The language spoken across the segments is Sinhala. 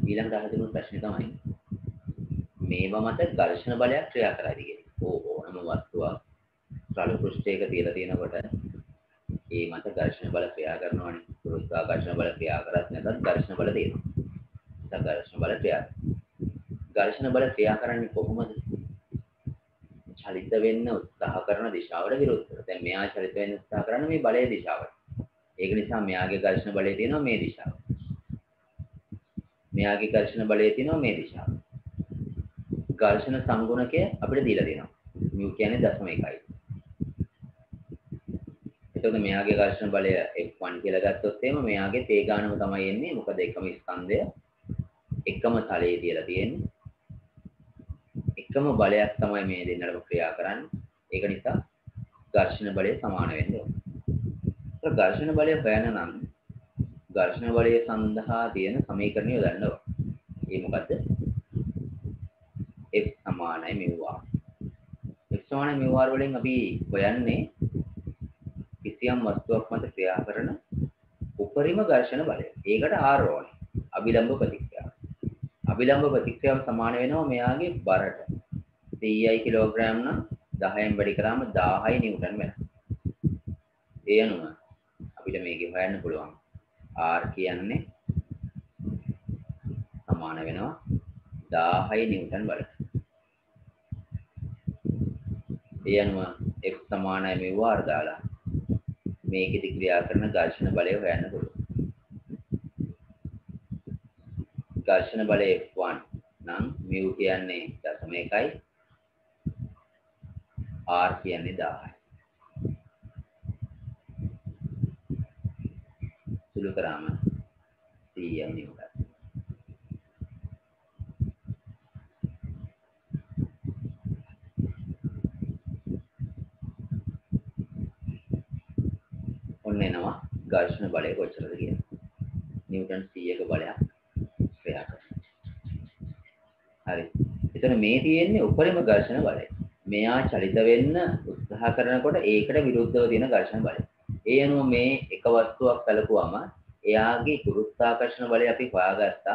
ඊළඟට අහලා තිබුණු ප්‍රශ්නේ තමයි මේවා මත ඝර්ෂණ බලයක් ක්‍රියා කරයිද කියන්නේ. ඕනම වස්තුවක් රළු පෘෂ්ඨයක තියලා තියෙනකොට ඒ මත ඝර්ෂණ බල ක්‍රියා කරනවානේ. ගුරුත්වාකර්ෂණ බල ක්‍රියා කරත් නැත්නම් ඝර්ෂණ බල තියෙනවා. ඒක ඝර්ෂණ බල ක්‍රියා. ඝර්ෂණ බල ක්‍රියා කරන්නේ කොහොමද? චලිත වෙන්න උත්සාහ කරන දිශාවට විරුද්ධව. දැන් මෙයා චලිත වෙන්න උත්සාහ කරන මේ බලයේ දිශාවට. ඒක නිසා මෙයාගේ ඝර්ෂණ බලය තියෙනවා මේ දිශාව. මෙයාගේ ඝර්ෂණ බලය තියෙනවා මේ දිශාව. ඝර්ෂණ සංගුණකය අපිට දීලා දෙනවා. μ කියන්නේ 0.1යි. එතකොට මෙයාගේ ඝර්ෂණ බලය F1 කියලා ගත්තොත් එහෙම මෙයාගේ තේ ගානම තමයි එන්නේ. මොකද එකම ස්කන්ධය එකම තලයේ තියලා තියෙන්නේ. එකම බලයක් තමයි මේ දෙන්නටම ක්‍රියා කරන්නේ. ඒක නිසා ඝර්ෂණ බලය සමාන වෙන්න ඕනේ. ඒක ඝර්ෂණ බලය හොයන්න නම් ඝර්ෂණ බලය සඳහා තියෙන සමීකරණය යොදන්න ඕනේ. ඒ මොකද්ද? F සමානයි μ r. F සමානයි μ r වලින් අපි හොයන්නේ කිසියම් වස්තුවක් මත ක්‍රියා කරන උපරිම ඝර්ෂණ බලය. ඒකට R ඕනේ. අභිලම්බ ප්‍රතික්‍රියාව. අභිලම්බ ප්‍රතික්‍රියාව සමාන වෙනවා මෙයාගේ බරට. 100යි කිලෝග්‍රෑම් නම් 10න් වැඩි කරාම 1000යි නිව්ටන් වෙනවා. ඒ අනුව අපිට මේක හොයන්න පුළුවන්. R කියන්නේ සමාන වෙනවා 1000යි නිව්ටන් බලට. ඒ අනුව F සමානයි μ r දාලා මේකෙදි ක්‍රියා කරන ඝර්ෂණ බලය හොයන්න පුළුවන්. ඝර්ෂණ බලය F1 නම් μ කියන්නේ 0.1යි R කියන්නේ 1000යි. සුළු කරාම 100යි නිව්ටන්. ඔන්න එනවා ඝර්ෂණ බලය කොච්චරද කියලා. නිව්ටන් 100ක බලයක් ක්‍රියා කරනවා. හරි. එතන මේ තියෙන්නේ උපරිම ඝර්ෂණ බලය. මෙයා චලිත වෙන්න උත්සාහ කරනකොට ඒකට විරුද්ධව තියෙන ඝර්ෂණ බලය. ඒ අනුව මේ එක වස්තුවක් කලකුවම එයාගේ ගුරුත්වාකර්ෂණ බලය අපි හොයාගත්තා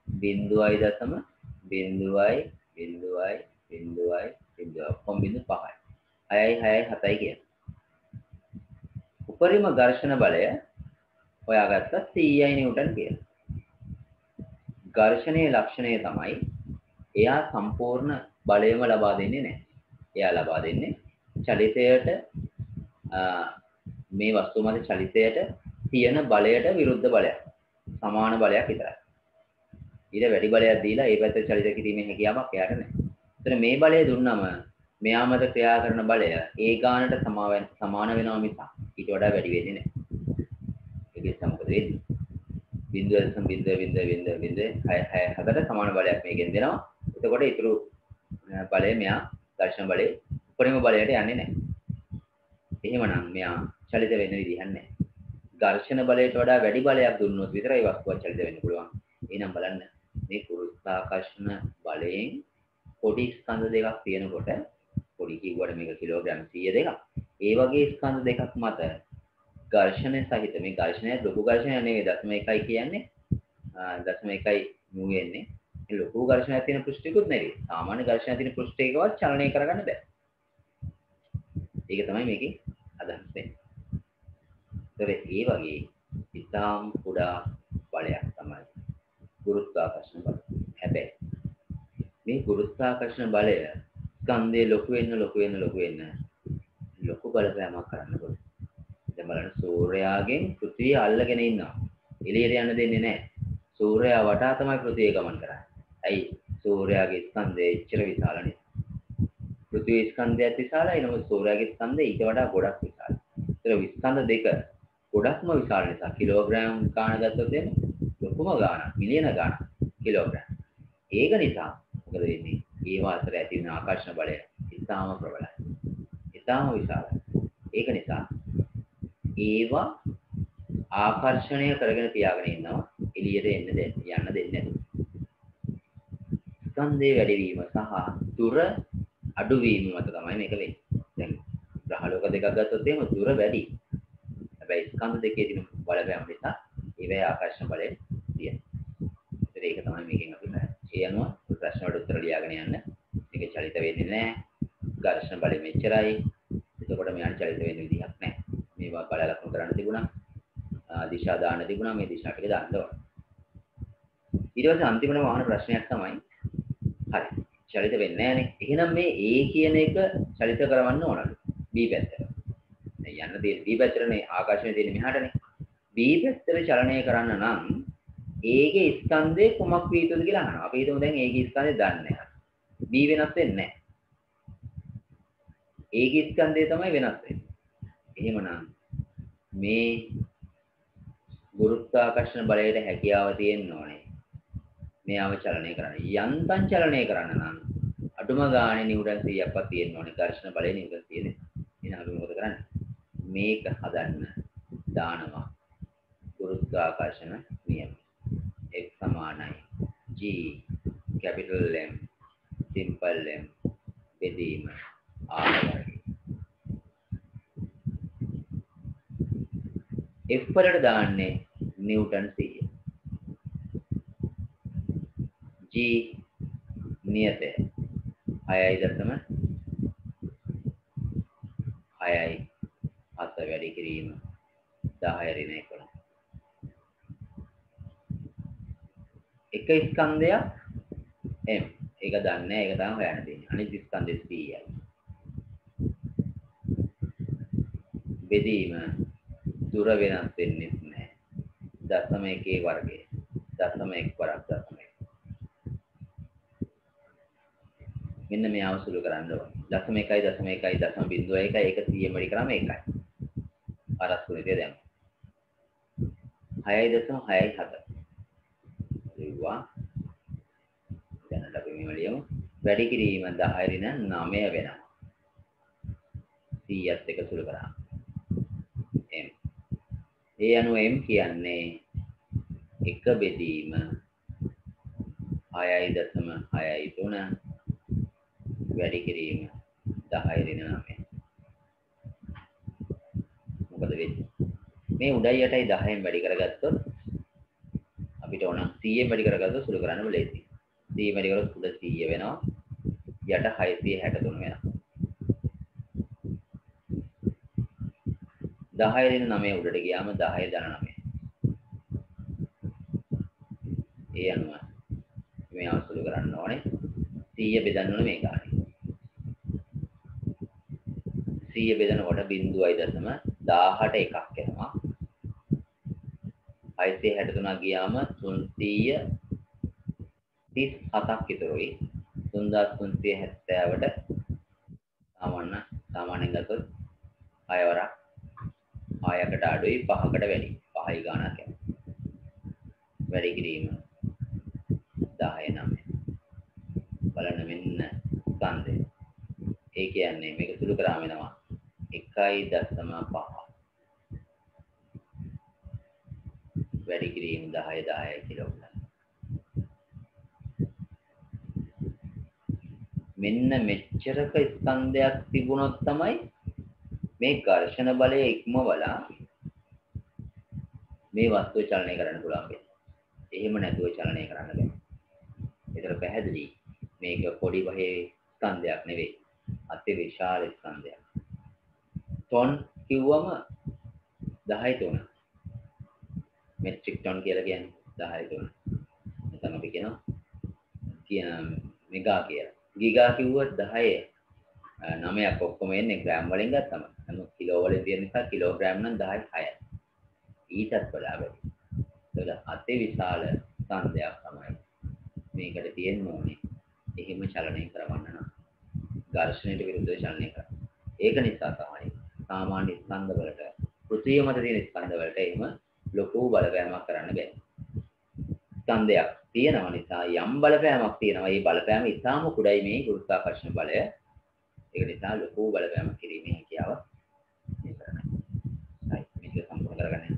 0.0.0.0.0 කොම් 0.5යි. 6යි 6යි 7යි කියන. උපරිම ඝර්ෂණ බලය හොයාගත්තා 100යි නිව්ටන් කියලා. ඝර්ෂණයේ ලක්ෂණය තමයි එයා සම්පූර්ණ බලයම ලබා දෙන්නේ නැහැ. එයා ලබා දෙන්නේ චලිතයට මේ වස්තුව මත චලිතයට තියෙන බලයට විරුද්ධ බලයක්. සමාන බලයක් විතරයි. ඊට වැඩි බලයක් දීලා ඒ පැත්තට චලිත කිරීමේ හැකියාවක් එයාට නැහැ. ඒතර මේ බලය දුන්නම මෙයා මත ක්‍රියා කරන බලය ඒ ගානට සමාන වෙනවා මිසක් ඊට වඩා වැඩි වෙන්නේ නැහැ. ඒකෙත් මොකද වෙන්නේ? 0.000.000.000 සමාන බලයක් මේකෙන් දෙනවා. එතකොට ඊටු බලය මෙයා ඝර්ෂණ බලයේ උපරිම බලයට යන්නේ නැහැ. එහෙමනම් මෙයා චලිත වෙන්න විදිහක් නැහැ. ඝර්ෂණ බලයට වඩා වැඩි බලයක් දුන්නොත් විතරයි වස්තුවක් චලිත වෙන්න පුළුවන්. එහෙනම් බලන්න මේ ගුරුත්වාකර්ෂණ බලයෙන් පොඩි ස්කන්ධ දෙකක් තියෙනකොට පොඩි කිව්වට මේක කිලෝග්‍රෑම් 100 දෙකක්. ඒ වගේ ස්කන්ධ දෙකක් මත ඝර්ෂණය සහිත මේ ඝර්ෂණය ලොකු ඝර්ෂණයක් නෙවෙයි 0.1යි කියන්නේ 0.1යි μ වෙන්නේ. ඒ ලොකු ඝර්ෂණයක් තියෙන පෘෂ්ඨයකුත් නෙවෙයි. සාමාන්‍ය ඝර්ෂණයක් තියෙන පෘෂ්ඨයකවත් චලනය කරගන්න බෑ. ඒක තමයි මේකේ අදහස් වෙන්නේ. ඒතර ඒ වගේ ඉතාම කුඩා බලයක් තමයි ගුරුත්වාකර්ෂණ බලය. හැබැයි මේ ගුරුත්වාකර්ෂණ බලය ස්කන්ධයේ ලොකු වෙන්න ලොකු බලපෑමක් කරන්න පුළුවන්. දැන් බලන්න සූර්යයාගෙන් පෘථිවිය අල්ලගෙන ඉන්නවා. එළියට යන්න දෙන්නේ නැහැ. සූර්යයා වටා තමයි පෘථිවිය ගමන් කරන්නේ. ඇයි? සූර්යයාගේ ස්කන්ධය එච්චර විශාල නිසා. පෘථිවි ස්කන්ධයත් විශාලයි. නමුත් සූර්යයාගේ ස්කන්ධය ඊට වඩා ගොඩක් විශාලයි. ඒතර ස්කන්ධ දෙක ගොඩක්ම විශාල නිසා කිලෝග්‍රෑම් ගාන ගත්තොත් එන්නේ ලොකුම ගාන මිලියන ගාන කිලෝග්‍රෑම්. ඒක නිසා මොකද වෙන්නේ? ඒ වාතර ඇති වෙන ආකර්ෂණ බලය ඉතාම ප්‍රබලයි. ඉතාම විශාලයි. ඒක නිසා ඒවා ආකර්ෂණය කරගෙන තියාගෙන ඉන්නවා එළියට යන්න දෙන්නේ නැහැ. ස්කන්ධයේ වැඩිවීම සහ දුර අඩුවීම මත තමයි මේක වෙන්නේ. දැන් ග්‍රහලෝක දෙකක් ගත්තොත් එහෙම දුර වැඩි. හැබැයි ස්කන්ධ දෙකේ තියෙන බලපෑම නිසා ඒවැය ආකර්ෂණ බලය තියෙනවා. ඒක තමයි මේකෙන් අපි කරන්නේ. ඒ අනුව ප්‍රශ්න වලට උත්තර ලියාගෙන යන්න. මේක චලිත වෙන්නේ නැහැ. ඝර්ෂණ බලය මෙච්චරයි. එතකොට මෙයාට චලිත වෙන්න විදිහක් නැහැ. මේවා බල ලක්ෂණ කරන්න තිබුණා. දිශා දාන්න තිබුණා. මේ දිශා ටික දාන්න ඕන. ඊට පස්සේ අන්තිමට වහන ප්‍රශ්නයක් තමයි හරි. චලිත වෙන්නේ නැහනේ. එහෙනම් මේ A කියන එක චලිත කරවන්න ඕනද? B පැත්තට. දැන් යන්න තියෙන්නේ B පැත්තටනේ ආකාශයේ තියෙන මෙහාටනේ. B පැත්තට චලනය කරන්න නම් A ගේ ස්කන්ධේ කොමක් විය යුතුද කියලා අහනවා. අපි හිතමු දැන් A ගේ ස්කන්ධය දන්නේ නැහැ. B වෙනස් වෙන්නේ නැහැ. A ගේ ස්කන්ධය තමයි වෙනස් වෙන්නේ. එහෙමනම් මේ ගුරුත්වාකර්ෂණ බලයට හැකියාව තියෙන්න ඕනේ. මෙයාව චලනය කරන්න. යන්තම් චලනය කරන්න නම් අඩුම ගානේ නිව්ටන් 100ක්වත් තියෙන්න ඕනේ. ඝර්ෂණ බලය නිව්ටන් 100 නේ. එහෙනම් අපි මොකද කරන්නේ? මේක හදන්න දානවා ගුරුත්වාකර්ෂණ නියම. F සමානයි G capital M simple M බෙදීම R වර්ගය. F වලට දාන්නේ නිව්ටන් 100. G නියතය 6.6 වැඩි කිරීම 10 ඍණ 11. එක ස්කන්ධයක් M. ඒක දන්නේ නැහැ. ඒක තමයි හොයන්න තියෙන්නේ. අනිත් ස්කන්ධෙ P.යි. බෙදීම දුර වෙනස් වෙන්නේ නැහැ. 0.1 වර්ගය. 0.1 වරක් 0.1. මෙන්න මේ අවසුළු කරන්න ඕනේ. 0.1 0.1 0.01 ඒක 100 වැඩි කරාම 1යි. අරස්කුණිතේ දැම්මා. 6.67. ලිව්වා. දැනට අපි මේ ලියමු. වැඩි කිරීම 10 ඍණ 9 වෙනවා. 100ත් එක සුළු කරා. M. ඒ අනුව M කියන්නේ 1 බෙදීම 6.63 වැඩි කිරීම 10 ඍණ 9. මොකද වෙන්නේ? මේ උඩයි යටයි 10න් වැඩි කරගත්තොත් අපිට ඕන 100න් වැඩි කරගත්තොත් සුළු කරන්න ලේසියි. 100 වැඩි කරොත් උඩ 100 වෙනවා. යට 663 වෙනවා. 10 ඍණ 9 උඩට ගියාම 10 ධන 9. ඒ අනුව මේ අවසුළු කරන්න ඕනේ. 100 බෙදන්න ඕනේ මේ ගානේ. 100 බෙදනකොට 0.18 එකක් එනවා. 663 ගියාම 337ක් ඉතුරුයි. 3370ට සාමාන්‍යයෙන් ගත්තොත් 6 වරක් 6කට අඩුයි 5කට වැඩි. 5යි ගානක් යනවා. වැඩි කිරීම 10 9. බලන්න මෙන්න ස්කන්ධය. ඒ කියන්නේ මේක සුළු කරාම එනවා 1.5. වැඩි කිරීම 10 10යි කියලා උගන්වනවා. මෙන්න මෙච්චරක ස්කන්ධයක් තිබුණොත් තමයි මේ ඝර්ෂණ බලය ඉක්මවලා මේ වස්තුව චලනය කරන්න පුළුවන් වෙන්නේ. එහෙම නැතුව චලනය කරන්න බෑ. ඒතර පැහැදිලි මේක පොඩි වහේ ස්කන්ධයක් නෙවෙයි. අති විශාල ස්කන්ධයක්. ටොන් කිව්වම 10 මෙට්‍රික් ටොන් කියලා කියන්නේ 10 නැත්නම් අපි කියන මෙගා කියලා. ගිගා කිව්වොත් 10 9ක් ඔක්කොම එන්නේ ග්‍රෑම් වලින් ගත්තම. නමුත් කිලෝ වලින් තියෙන නිසා කිලෝග්‍රෑම් නම් 10 6යි. ඊටත් වඩා වැඩි. ඒක අති විශාල ස්කන්ධයක් තමයි මේකට තියෙන්න ඕනේ. එහෙම චලනය කරවන්න නම් ඝර්ෂණයට විරුද්ධව චලනය කරන්න. ඒක නිසා තමයි සාමාන්‍ය ස්කන්ධ වලට පෘථිවිය මත තියෙන ස්කන්ධ වලට එහෙම ලොකු බලපෑමක් කරන්න බෑ. ස්කන්ධයක් තියෙනවා නිසා යම් බලපෑමක් තියෙනවා. ඒ බලපෑම ඉතාම කුඩයි මේ ගුරුත්වාකර්ෂණ බලය. ඒක නිසා ලොකු බලපෑමක් කිරීමේ හැකියාව මේ කරන්නේ. හරි මේක සම්පූර්ණ කරගන්න.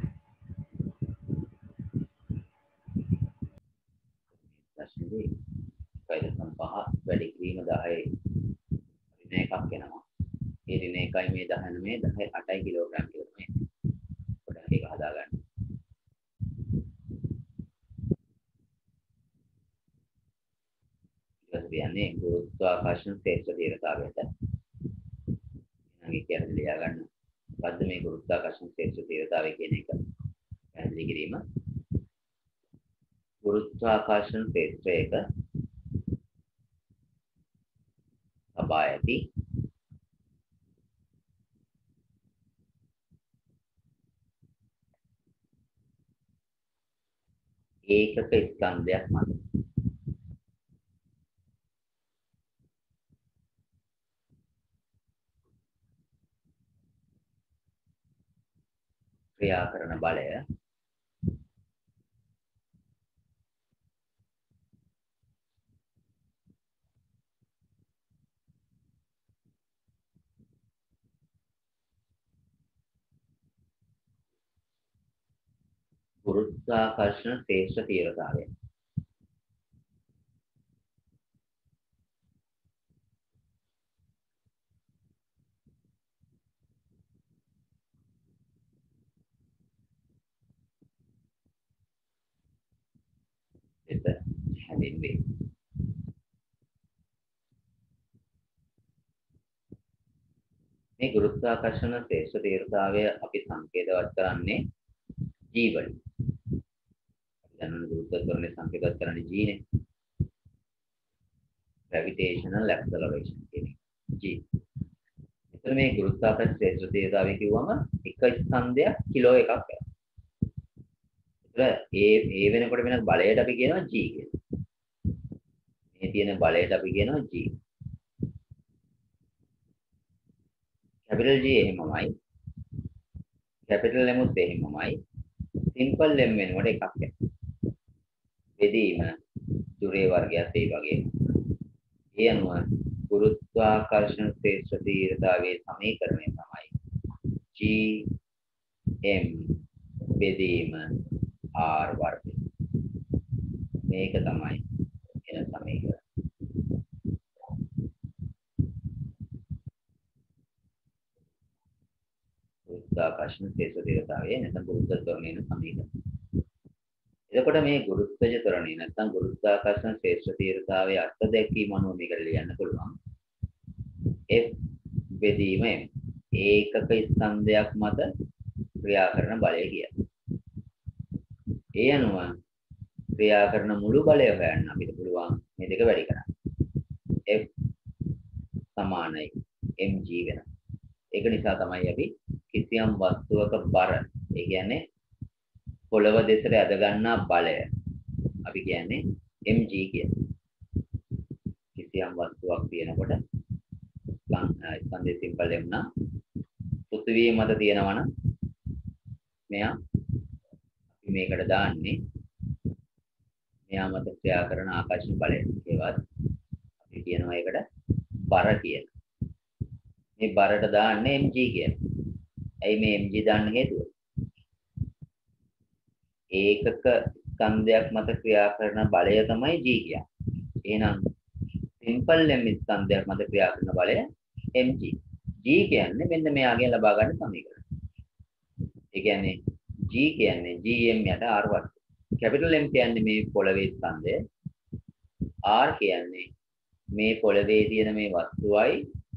ප්‍රශ්නේ 5 වැඩි කිරීම 10 ඍණ එකක් එනවා. ඒ ඍණ 1යි මේ 10 මේ 10 8යි කිලෝග්‍රෑම් කියලා තමයි. පොඩ්ඩක් ඒක හදාගන්න. කියන්නේ ගුරුත්වාකර්ෂණ ක්ෂේත්‍ර තීව්‍රතාවයට. නැගී කියලා ලියා ගන්න. මොකද්ද මේ ගුරුත්වාකර්ෂණ ක්ෂේත්‍ර තීව්‍රතාවය කියන එක? පැහැදිලි කිරීම. ගුරුත්වාකර්ෂණ ක්ෂේත්‍රයක තබා ඇති ඒකක ස්කන්ධයක් මත ක්‍රියා කරන බලය ගුරුත්වාකර්ෂණ ක්ෂේත්‍ර තීව්‍රතාවය. එත හැදින්වේ. මේ ගුරුත්වාකර්ෂණ ක්ෂේත්‍ර තීව්‍රතාවය අපි සංකේතවත් කරන්නේ G වලින්. දැන් ගුරුත්වාකර්ෂණ සංකේතවත් කරන්නේ G නේ. Gravitational acceleration කියන්නේ G. එතන මේ ගුරුත්වාකර්ෂණ ක්ෂේත්‍ර තීව්‍රතාවය කිව්වම එක ස්කන්ධයක් කිලෝ එකක් වෙනවා. ඒ වෙනකොට වෙන බලයට අපි කියනවා G කියලා. මේ තියෙන බලයට අපි කියනවා G. capital G එහෙමමයි. capital M උත් එහෙමමයි. simple M වෙනකොට එකක් යනවා. බෙදීම දුරේ වර්ගයත් ඒ වගේ. ඒ අනුව ගුරුත්වාකර්ෂණ ක්ෂේත්‍ර තීව්‍රතාවයේ සමීකරණය තමයි G M බෙදීම R වර්ගය. මේක තමයි එන සමීකරණය. ගුරුත්වාකර්ෂණ ක්ෂේත්‍ර තීව්‍රතාවයේ නැත්නම් ගුරුත්ව ත්වරණයේ සමීකරණය. එතකොට මේ ගුරුත්වජ ත්වරණය නැත්නම් ගුරුත්වාකර්ෂණ ක්ෂේත්‍ර තීව්‍රතාවයේ අර්ථ දැක්වීම අනුව මේකට ලියන්න පුළුවන්. F බෙදීම M ඒකක ස්කන්ධයක් මත ක්‍රියා කරන බලය කියලා. ඒ අනුව ක්‍රියා කරන මුළු බලය හොයන්න අපිට පුළුවන් මේ දෙක වැඩි කරන්න. F සමානයි mg වෙනවා. ඒක නිසා තමයි අපි කිසියම් වස්තුවක බර, ඒ කියන්නේ පොළව දෙසට ඇද ගන්නා බලය අපි කියන්නේ mg කියලා. කිසියම් වස්තුවක් තියෙනකොට ස්කන්ධයේ සිම්පල් m නම් පෘථිවිය මත තියෙනවා නම් මෙයා අපි මේකට දාන්නේ මෙයා මත ක්‍රියා කරන ආකර්ෂණ බලය. ඒවත් අපි කියනවා ඒකට බර කියලා. මේ බරට දාන්නේ mg කියලා. ඇයි මේ mg දාන්න හේතුව? ඒකක ස්කන්ධයක් මත ක්‍රියා කරන බලය තමයි g කියන්නේ. එහෙනම් සිම්පල් m ස්කන්ධයක් මත ක්‍රියා කරන බලය mg. g කියන්නේ මෙන්න මෙයාගෙන් ලබා ගන්න සමීකරණය. ඒ කියන්නේ g කියන්නේ gm යට r වර්ග. කැපිටල් M කියන්නේ මේ පොළවේ ස්කන්ධය. R කියන්නේ මේ පොළවේ තියෙන මේ වස්තුවයි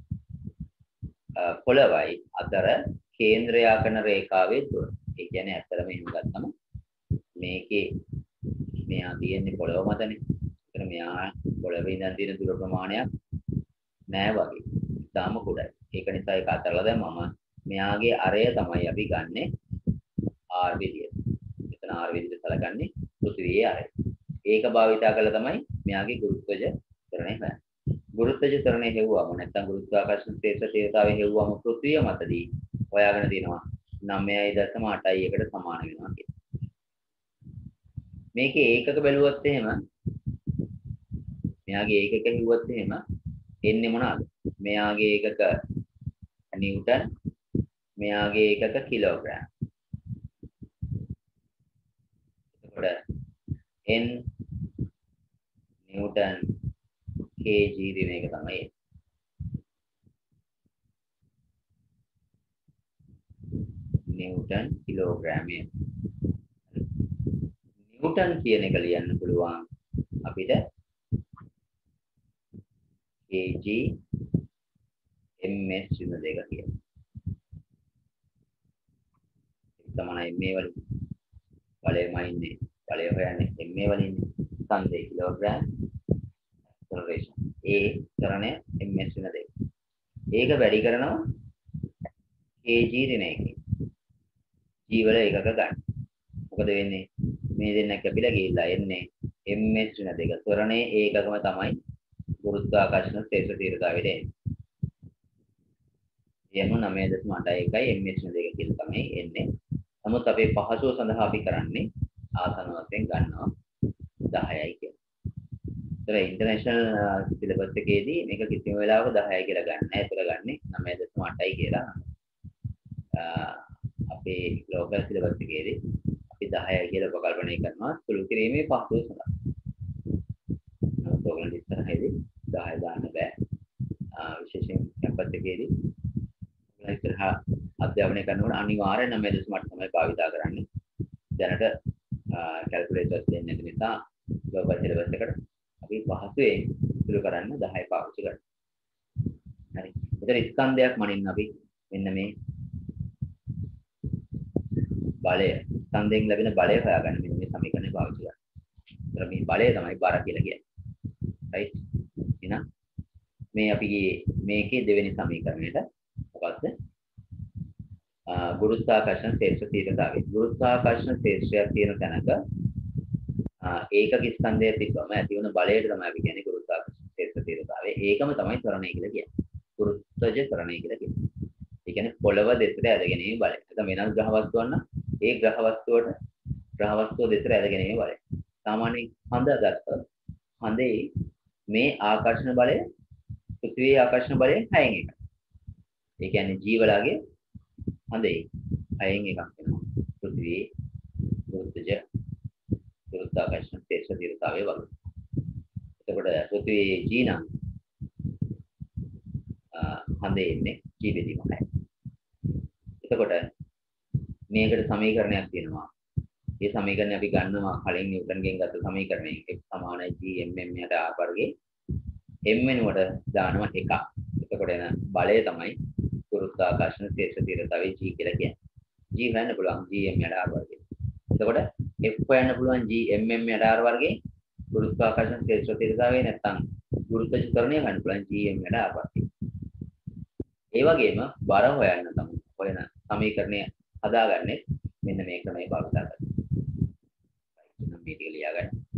පොළවයි අතර කේන්ද්‍රයා කරන රේඛාවේ දුර. ඒ කියන්නේ ඇත්තටම එහෙම ගත්තම මේකේ මෙයා තියෙන්නේ පොළව මතනේ. ඒතර මෙයා පොළවේ ඉඳන් තියෙන දුර ප්‍රමාණයක් නෑ වගේ. ඉතාලම කුඩායි. ඒක නිසා ඒක අතරලා දැම්මම මෙයාගේ අරය තමයි අපි ගන්නෙ R විදියට. එතන R විදියට සලකන්නේ පෘථිවියේ අරය. ඒක භාවිතා කළා තමයි මෙයාගේ ගුරුත්වජ ත්වරණය හොයන්නේ. ගුරුත්වජ ත්වරණය හෙව්වම නැත්නම් ගුරුත්වාකර්ෂණ ක්ෂේත්‍ර තීව්‍රතාවය හෙව්වම පෘථිවිය මතදී හොයාගෙන තියෙනවා 9.8කට සමාන වෙනවා කියලා. මේකේ ඒකක බැලුවොත් එහෙම මෙයාගේ ඒකක හෙව්වොත් එහෙම එන්නේ මොනවාද? මෙයාගේ ඒකක නිව්ටන්, මෙයාගේ ඒකක කිලෝග්‍රෑම්. එතකොට n නිව්ටන් kg දින එක තමයි. නිව්ටන් කිලෝග්‍රෑමය. නිව්ටන් කියන එක ලියන්න පුළුවන් අපිට kg ms ඍණ දෙක කියලා. සමානයි මේ වලින් බලයමයි ඉන්නේ. බලය හොයන්නේ ma වලින් ස්කන්ධය කිලෝග්‍රෑම් ඇක්සලරේෂන් a ත්වරණය ms ඍණ දෙක. ඒක වැඩි කරනවා kg ඍණ එකකින්. g වල එකක ගන්න. මොකද වෙන්නේ? මේ දෙන්න කැපිලා ගිහිල්ලා එන්නේ ms ඍණ දෙක. ත්වරණයේ ඒකකම තමයි ගුරුත්වාකර්ෂණ ශේෂ්ඨ තීව්‍රතාවයට එන්නේ. එම 9.81යි ms ඍණ දෙක කියලා තමයි එන්නේ. නමුත් අපේ පහසුව සඳහා අපි කරන්නේ ආසන වශයෙන් ගන්නවා 10යි කියලා. ඒතර ඉන්ටර්නැෂනල් සිලබස් එකේදී මේක කිසිම වෙලාවක 10යි කියලා ගන්න නැහැ. ඒතර ගන්නේ 9.8යි කියලා. අපේ ලෝකල් සිලබස් එකේදී අපි 10යි කියලා උපකල්පනය කරනවා සුළු කිරීමේ පහසුව සඳහා. නමුත් ඔයගොල්ලෝ ඉස්සරහේදී 10 දාන්න බෑ. විශේෂයෙන් කැම්පස් එකේදී ඔයගොල්ලෝ ඉස්සරහා අධ්‍යාපනය කරනකොට අනිවාර්යෙන් 9.8 තමයි භාවිතා කරන්නේ. දැනට කැල්කියුලේටර්ස් දෙන්නේ නැති නිසා ලෝකල් සිලබස් එකට අපි පහසුවෙන් ඉතුරු කරන්න 10 පාවිච්චි කරනවා. හරි. ඒතර ස්කන්ධයක් මනින්න අපි මෙන්න මේ බලය ස්කන්ධයෙන් ලැබෙන බලය හොයාගන්න මෙන්න මේ සමීකරණය පාවිච්චි කරනවා. ඒතර මේ බලය තමයි බර කියලා කියන්නේ. රයිට්. එහෙනම් මේ අපි මේකේ දෙවෙනි සමීකරණයට මොකක්ද? ගුරුත්වාකර්ෂණ ශේෂ්ඨ තීව්‍රතාවය. ගුරුත්වාකර්ෂණ ශේෂ්ඨයක් තියෙන තැනක ඒකක ස්කන්ධය තිබ්බම ඇති වෙන බලයට තමයි අපි කියන්නේ ගුරුත්වාකර්ෂණ ශේෂ්ඨ තීව්‍රතාවය. ඒකම තමයි ත්වරණය කියලා කියන්නේ. ගුරුත්වජ ත්වරණය කියලා කියන්නේ. ඒ කියන්නේ පොළව දෙසට ඇදගෙනීමේ බලය. නැත්නම් වෙනස් ග්‍රහ වස්තුවක් නම් ඒ ග්‍රහ වස්තුව දෙසට ඇදගෙනීමේ බලය. සාමාන්‍යයෙන් හඳ ගත්තොත් හඳේ මේ ආකර්ෂණ බලය පෘථිවියේ ආකර්ෂණ බලයෙන් 6න් එකයි. ඒ කියන්නේ ජීවලාගේ හඳේ 6න් එකක් වෙනවා. පෘථිවියේ ගුරුත්වාකර්ෂණ ශේෂ්ඨ තීව්‍රතාවය වගේ. එතකොට පෘථිවියේ G නම් හඳේ ඉන්නේ G බෙදීම 6. එතකොට මේකට සමීකරණයක් තියෙනවා. මේ සමීකරණය අපි ගන්නවා කලින් නිව්ටන්ගෙන් ගත්ත සමීකරණය. F සමානයි G mm යට r වර්ගයේ m වෙනුවට දානවා 1. එතකොට එන බලය තමයි ගුරුත්වාකර්ෂණ ශේෂ්ඨ තීව්‍රතාවයේ G කියලා කියන්නේ. G හොයන්න පුළුවන් G m යට r වර්ගයේ. එතකොට F හොයන්න පුළුවන් G mm යට r වර්ගයේ ගුරුත්වාකර්ෂණ ශේෂ්ඨ තීව්‍රතාවයේ නැත්නම් ගුරුත්වාකර්ෂණ ත්වරණය හොයන්න පුළුවන් G m යට r වර්ගයේ. ඒ වගේම බර හොයන්න තමයි හොයන සමීකරණය හදාගන්නේ මෙන්න මේ ක්‍රමයේ භාවිත කරලා. මේ ටික ලියා ගන්න.